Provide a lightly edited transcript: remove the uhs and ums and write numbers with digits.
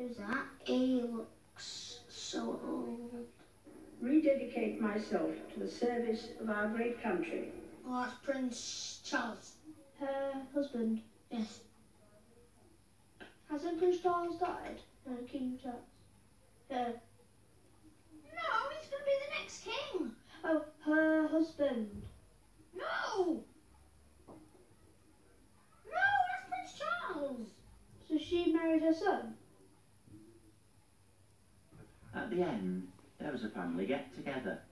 Who's that? He looks so old. Rededicate myself to the service of our great country. Oh, that's Prince Charles. Her husband? Yes. Hasn't Prince Charles died? No, King Charles. Her. No, he's going to be the next king. Oh, her husband. No! No, that's Prince Charles. So she married her son? At the end, there was a family get-together.